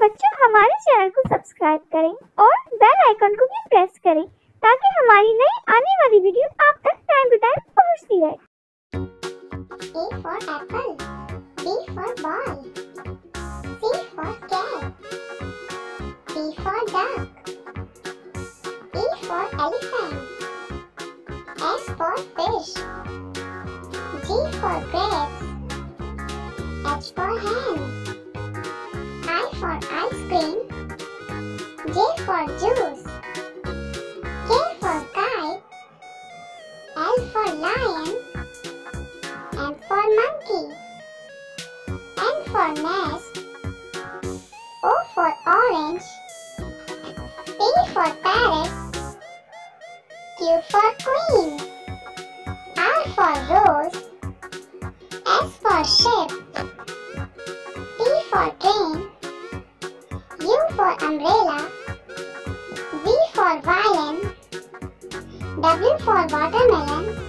बच्चों हमारे चैनल को सब्सक्राइब करें और बेल आइकन को भी प्रेस करें ताकि हमारी नई आने वाली वीडियो आप तक टाइम टू टाइम पहुंचती रहे। A for apple, B for ball, C for cat, D for duck, E for elephant, F for fish, G for grapes, H for hen, I for ice cream, J for juice, K for kite, L for lion, M for monkey, N for nest, O for orange, P for parrot, Q for queen, R for rose, S for ship, T for train, U for umbrella, V for violin, W for watermelon,